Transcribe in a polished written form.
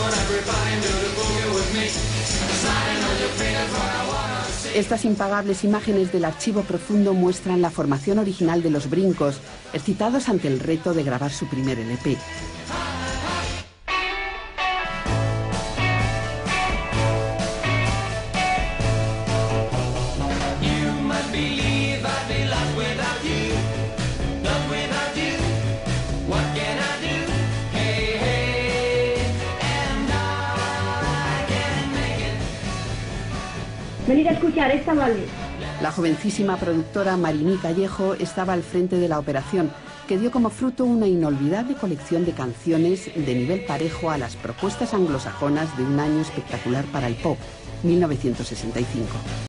Estas impagables imágenes del archivo profundo muestran la formación original de los Brincos, excitados ante el reto de grabar su primer LP. Venid a escuchar, esta vale. La jovencísima productora Mariní Callejo estaba al frente de la operación, que dio como fruto una inolvidable colección de canciones de nivel parejo a las propuestas anglosajonas de un año espectacular para el pop, 1965.